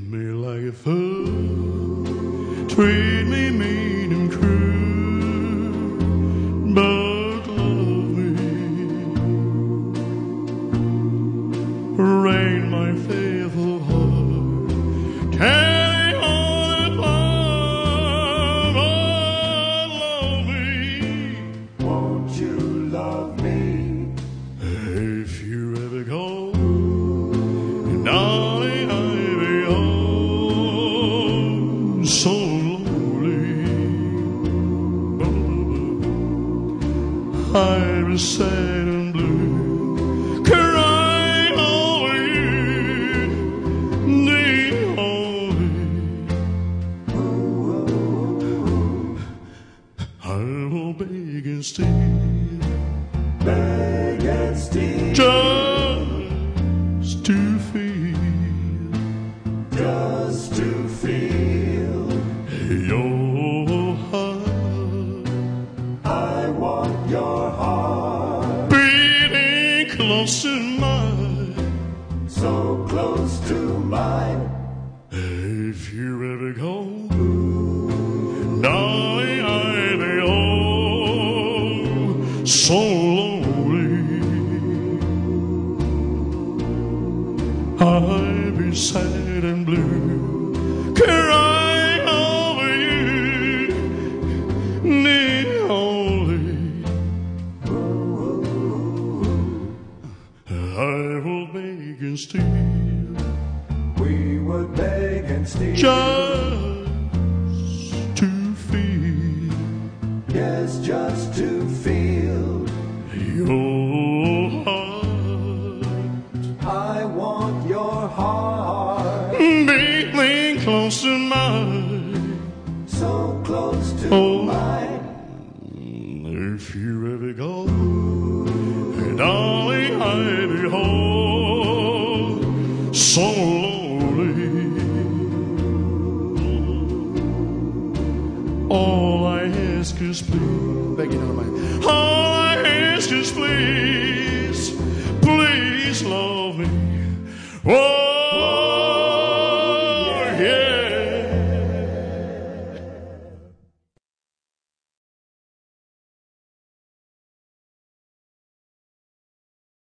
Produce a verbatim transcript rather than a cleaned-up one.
me like a fool, treat me mean and cruel, but love me. Rain my faithful heart, carry on and love, love me. Won't you love me? If you ever go, darling, I'll be oh so lonely. I'll be sad and blue, crying over you, dear only. I will beg and steal, Beg and steal, just to feel, just to feel your heart, I want your heart beating close to mine. so close to mine. If you ever go, darling, I'll be oh so lonely. I'll be sad and blue, crying over you, dear only. I will beg and steal, We would beg and steal, just to feel yes, just to feel your heart I want your heart beating close to mine. so close to Oh. mine. If you ever go, darling, I'll be home so lonely. All I ask is please, begging on my, all I ask is please, please love me. Oh,